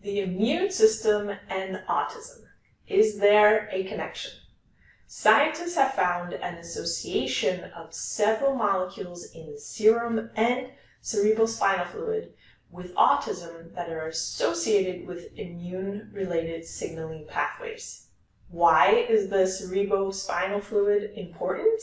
The immune system and autism. Is there a connection? Scientists have found an association of several molecules in the serum and cerebrospinal fluid with autism that are associated with immune-related signaling pathways. Why is the cerebrospinal fluid important?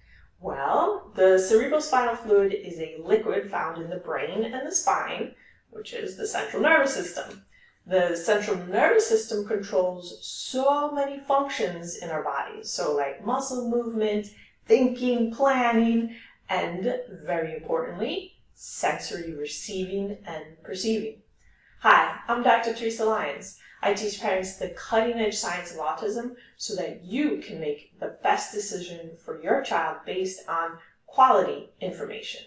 Well, the cerebrospinal fluid is a liquid found in the brain and the spine, which is the central nervous system. The central nervous system controls so many functions in our bodies, so like muscle movement, thinking, planning, and very importantly, sensory receiving and perceiving. Hi, I'm Dr. Teresa Lyons. I teach parents the cutting-edge science of autism so that you can make the best decision for your child based on quality information.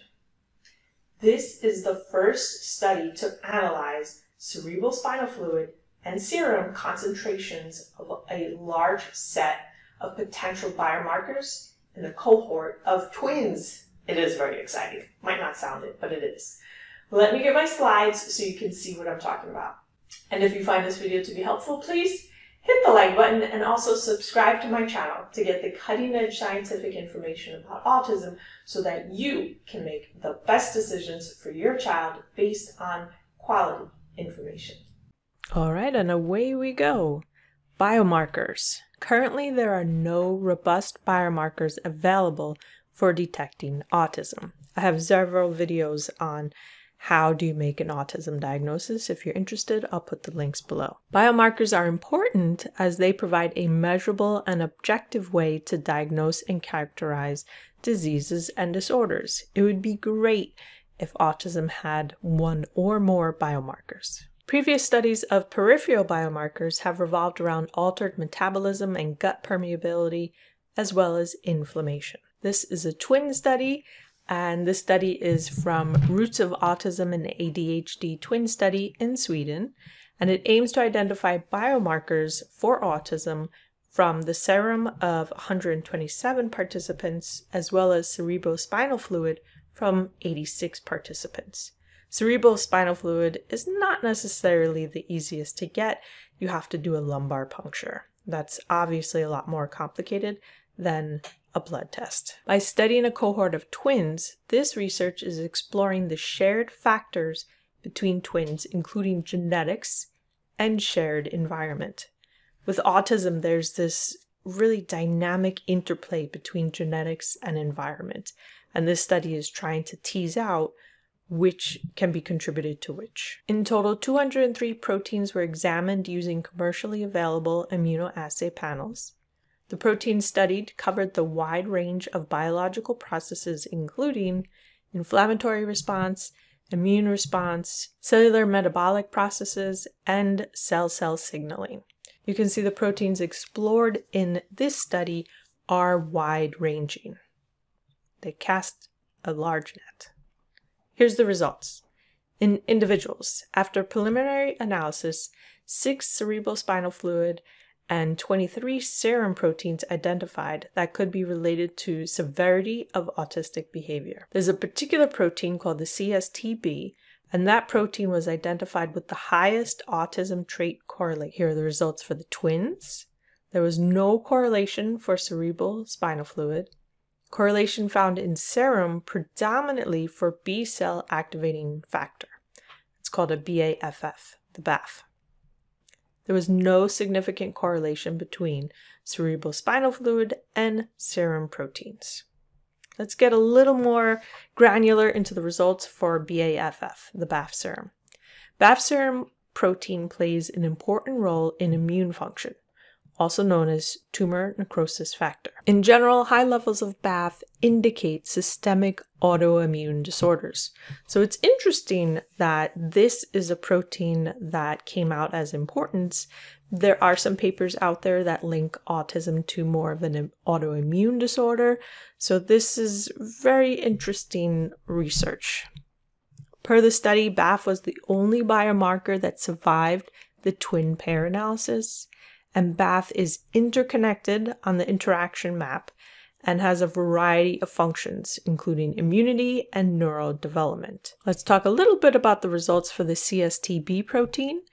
This is the first study to analyze cerebrospinal fluid and serum concentrations of a large set of potential biomarkers in a cohort of twins. It is very exciting. Might not sound it, but it is. Let me get my slides so you can see what I'm talking about. And if you find this video to be helpful, please hit the like button and also subscribe to my channel to get the cutting-edge scientific information about autism so that you can make the best decisions for your child based on quality information. All right, and away we go. Biomarkers. Currently, there are no robust biomarkers available for detecting autism. I have several videos on how do you make an autism diagnosis. If you're interested, I'll put the links below. Biomarkers are important as they provide a measurable and objective way to diagnose and characterize diseases and disorders. It would be great if autism had one or more biomarkers. Previous studies of peripheral biomarkers have revolved around altered metabolism and gut permeability, as well as inflammation. This is a twin study, and this study is from Roots of Autism and ADHD Twin Study in Sweden, and it aims to identify biomarkers for autism from the serum of 127 participants, as well as cerebrospinal fluid from 86 participants. Cerebrospinal fluid is not necessarily the easiest to get. You have to do a lumbar puncture. That's obviously a lot more complicated than a blood test. By studying a cohort of twins, this research is exploring the shared factors between twins, including genetics and shared environment. With autism, there's this really dynamic interplay between genetics and environment, and this study is trying to tease out which can be contributed to which. In total, 203 proteins were examined using commercially available immunoassay panels. The proteins studied covered the wide range of biological processes, including inflammatory response, immune response, cellular metabolic processes, and cell-cell signaling. You can see the proteins explored in this study are wide-ranging. They cast a large net. Here's the results. In individuals, after preliminary analysis, 6 cerebrospinal fluid and 23 serum proteins identified that could be related to severity of autistic behavior. There's a particular protein called the CSTB, and that protein was identified with the highest autism trait correlate. Here are the results for the twins. There was no correlation for cerebrospinal fluid. Correlation found in serum predominantly for B cell activating factor. It's called a BAFF, the Baff. There was no significant correlation between cerebrospinal fluid and serum proteins. Let's get a little more granular into the results for BAFF, the Baff serum. Baff serum protein plays an important role in immune function, also known as tumor necrosis factor. In general, high levels of Baff indicate systemic autoimmune disorders. So it's interesting that this is a protein that came out as important. There are some papers out there that link autism to more of an autoimmune disorder. So this is very interesting research. Per the study, Baff was the only biomarker that survived the twin pair analysis. And Baff is interconnected on the interaction map and has a variety of functions, including immunity and neural development. Let's talk a little bit about the results for the CSTB protein.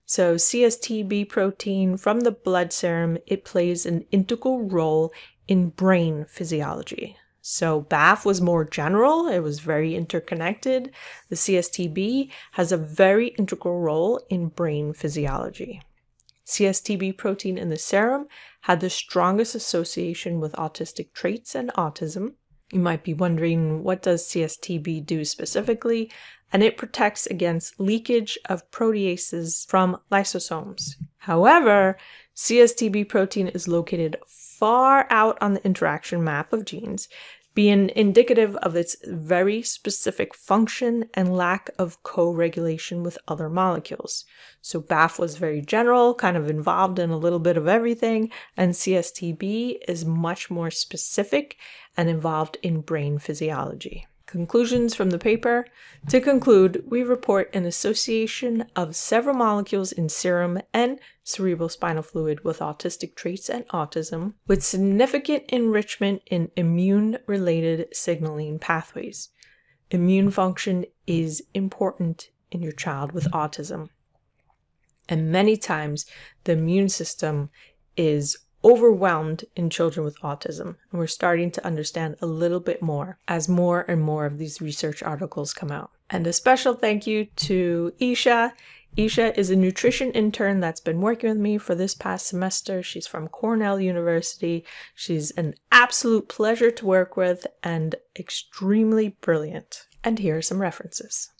So CSTB protein from the blood serum, it plays an integral role in brain physiology. So Baff was more general, it was very interconnected. The CSTB has a very integral role in brain physiology. CSTB protein in the serum had the strongest association with autistic traits and autism. You might be wondering, what does CSTB do specifically? And it protects against leakage of proteases from lysosomes. However, CSTB protein is located far out on the interaction map of genes, being indicative of its very specific function and lack of co-regulation with other molecules. So Baff was very general, kind of involved in a little bit of everything, and CSTB is much more specific and involved in brain physiology. Conclusions from the paper. To conclude, we report an association of several molecules in serum and cerebrospinal fluid with autistic traits and autism, with significant enrichment in immune-related signaling pathways. Immune function is important in your child with autism. And many times, the immune system is overwhelmed in children with autism, and we're starting to understand a little bit more as more and more of these research articles come out. And a special thank you to Isha. Isha is a nutrition intern that's been working with me for this past semester. She's from Cornell University. She's an absolute pleasure to work with and extremely brilliant. And here are some references.